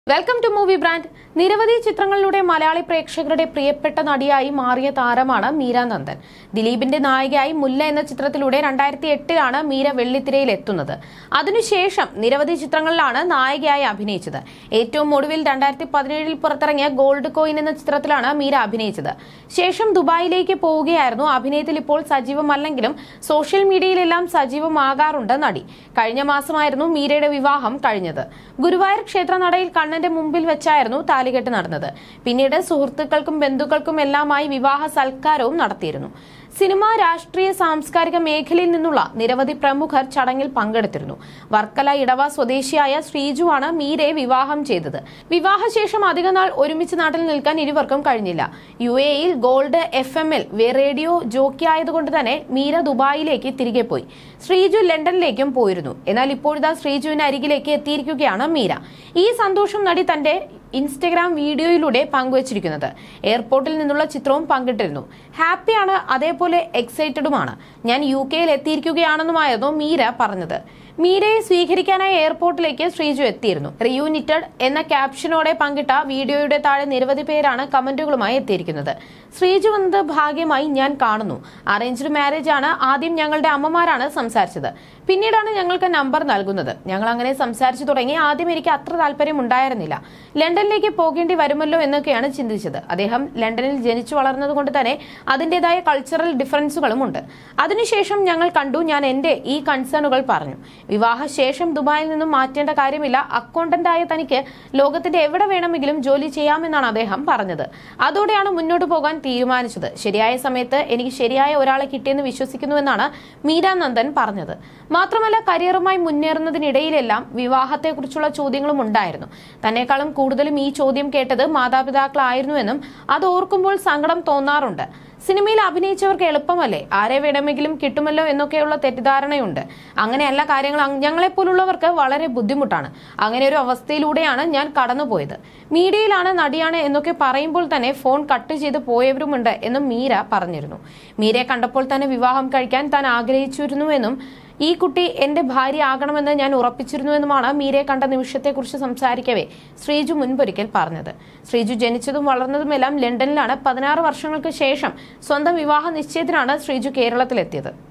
Welcome to movie brand. നിരവധി ചിത്രങ്ങളിലൂടെ മലയാളി പ്രേക്ഷകരുടെ പ്രിയപ്പെട്ട നടിയായി മാറിയ താരമാണ് മീര നന്ദൻ. ദിലീപിന്റെ നായികയായി മുല്ല എന്ന ചിത്രത്തിലൂടെ 2008-ലാണ് മീര വെള്ളിത്തിരയിൽ എത്തുന്നത്. അതിനുശേഷം നിരവധി ചിത്രങ്ങളിലാണ് നായികയായി അഭിനയിച്ചത്. ഏറ്റവും ഒടുവിൽ 2017-ൽ പുറത്തിറങ്ങിയ ഗോൾഡ് കോയിൻ എന്ന ചിത്രത്തിലാണ് മീര അഭിനയിച്ചത്. ശേഷം ദുബായിലേക്ക് പോവുകയായിരുന്നു. അഭിനയത്തിൽ ഇപ്പോൾ സജീവമല്ലെങ്കിലും സോഷ്യൽ മീഡിയയിലെല്ലാം സജീവമാകാറുണ്ട് നടി. കഴിഞ്ഞ മാസമായിരുന്നു മീരയുടെ വിവാഹം കഴിഞ്ഞത്. ഗുരുവായൂർ ക്ഷേത്രനടയിൽ കണ്ണന്റെ മുമ്പിൽ വെച്ചായിരുന്നു താലികെട്ട് നടന്നത്. പിന്നീട് സുഹൃത്തുക്കൾക്കും ബന്ധുക്കൾക്കും എല്ലാമായി വിവാഹ സൽക്കാരവും നടത്തിയിരുന്നു. സിനിമ, രാഷ്ട്രീയ, സാംസ്കാരിക മേഖലയിൽ നിന്നുള്ള നിരവധി പ്രമുഖർ ചടങ്ങിൽ പങ്കെടുത്തിരുന്നു. വർക്കല ഇടവ സ്വദേശിയായ ശ്രീജുവാണ് മീരയെ വിവാഹം ചെയ്തത്. വിവാഹശേഷം അധികനാൾ ഒരുമിച്ച് നാട്ടിൽ നിൽക്കാൻ ഇരുവർക്കും കഴിഞ്ഞില്ല. UAE-യിൽ ഗോൾഡ് FM-ൽ റേഡിയോ ജോക്കി ആയതുകൊണ്ട് തന്നെ മീര ദുബായിലേക്ക് തിരികെ പോയി. ശ്രീജു ലണ്ടനിലേക്കും പോയിരുന്നു. എന്നാൽ ഇപ്പോഴിതാ ശ്രീജുവിന് അരികിലേക്ക് എത്തിയിരിക്കുകയാണ് മീര. ഈ സന്തോഷം നടി തന്റെ ഇൻസ്റ്റഗ്രാം വീഡിയോയിലൂടെ പങ്കുവച്ചിരിക്കുന്നത്. എയർപോർട്ടിൽ നിന്നുള്ള ചിത്രവും പങ്കിട്ടിരുന്നു. ഹാപ്പിയാണ്, അതേപോലെ എക്സൈറ്റഡുമാണ്. ഞാൻ UK-യിൽ എത്തിയിരിക്കുകയാണെന്നുമായിരുന്നു മീര പറഞ്ഞത്. മീരയെ സ്വീകരിക്കാനായി എയർപോർട്ടിലേക്ക് ശ്രീജു എത്തിയിരുന്നു. റിയൂണിറ്റഡ് എന്ന ക്യാപ്ഷനോടെ പങ്കിട്ട വീഡിയോയുടെ താഴെ നിരവധി പേരാണ് കമന്റുകളുമായി എത്തിയിരിക്കുന്നത്. ശ്രീജു വന്നത് ഭാഗ്യമായി ഞാൻ കാണുന്നു. അറേഞ്ച്ഡ് മാരേജ് ആണ്. ആദ്യം ഞങ്ങളുടെ അമ്മമാരാണ് സംസാരിച്ചത്. പിന്നീടാണ് ഞങ്ങൾക്ക് നമ്പർ നൽകുന്നത്. ഞങ്ങൾ അങ്ങനെ സംസാരിച്ചു തുടങ്ങി. ആദ്യം എനിക്ക് അത്ര താല്പര്യം ഉണ്ടായിരുന്നില്ല. ലണ്ടനിലേക്ക് പോകേണ്ടി വരുമല്ലോ എന്നൊക്കെയാണ് ചിന്തിച്ചത്. അദ്ദേഹം ലണ്ടനിൽ ജനിച്ചു വളർന്നത് കൊണ്ട് തന്നെ അതിന്റേതായ കൾച്ചറൽ ഡിഫറൻസുകളും ഉണ്ട്. അതിനുശേഷം ഞങ്ങൾ കണ്ടു. ഞാൻ എന്റെ ഈ കൺസേണുകൾ പറഞ്ഞു. വിവാഹശേഷം ദുബായിൽ നിന്നും മാറ്റേണ്ട കാര്യമില്ല. അക്കൗണ്ടന്റായ തനിക്ക് ലോകത്തിന്റെ എവിടെ വേണമെങ്കിലും ജോലി ചെയ്യാമെന്നാണ് അദ്ദേഹം പറഞ്ഞത്. അതോടെയാണ് മുന്നോട്ട് പോകാൻ തീരുമാനിച്ചത്. ശരിയായ സമയത്ത് എനിക്ക് ശരിയായ ഒരാളെ കിട്ടിയെന്ന് വിശ്വസിക്കുന്നുവെന്നാണ് മീര നന്ദൻ പറഞ്ഞത്. മാത്രമല്ല, കരിയറുമായി മുന്നേറുന്നതിനിടയിലെല്ലാം വിവാഹത്തെക്കുറിച്ചുള്ള ചോദ്യങ്ങളും ഉണ്ടായിരുന്നു. തന്നെക്കാളും കൂടുതലും ഈ ചോദ്യം കേട്ടത് മാതാപിതാക്കളായിരുന്നുവെന്നും അത് ഓർക്കുമ്പോൾ സങ്കടം തോന്നാറുണ്ട്. സിനിമയിൽ അഭിനയിച്ചവർക്ക് എളുപ്പമല്ലേ, ആരെ വേണമെങ്കിലും കിട്ടുമല്ലോ എന്നൊക്കെയുള്ള തെറ്റിദ്ധാരണയുണ്ട്. അങ്ങനെയല്ല കാര്യങ്ങൾ. ഞങ്ങളെപ്പോലുള്ളവർക്ക് വളരെ ബുദ്ധിമുട്ടാണ്. അങ്ങനെ ഒരു അവസ്ഥയിലൂടെയാണ് ഞാൻ കടന്നുപോയത്. മീഡിയയിലാണ്, നടിയാണ് എന്നൊക്കെ പറയുമ്പോൾ തന്നെ ഫോൺ കട്ട് ചെയ്ത് പോയവരുമുണ്ട് എന്നും മീര പറഞ്ഞിരുന്നു. മീരയെ കണ്ടപ്പോൾ തന്നെ വിവാഹം കഴിക്കാൻ താൻ ആഗ്രഹിച്ചിരുന്നുവെന്നും ഈ കുട്ടി എന്റെ ഭാര്യ ആകണമെന്ന് ഞാൻ ഉറപ്പിച്ചിരുന്നുവെന്നുമാണ് മീരയെ കണ്ട നിമിഷത്തെക്കുറിച്ച് സംസാരിക്കവേ ശ്രീജു മുൻപൊരിക്കൽ പറഞ്ഞത്. ശ്രീജു ജനിച്ചതും വളർന്നതുമെല്ലാം ലണ്ടനിലാണ്. 16 വർഷങ്ങൾക്ക് ശേഷം സ്വന്തം വിവാഹ നിശ്ചയത്തിനാണ് ശ്രീജു കേരളത്തിലെത്തിയത്.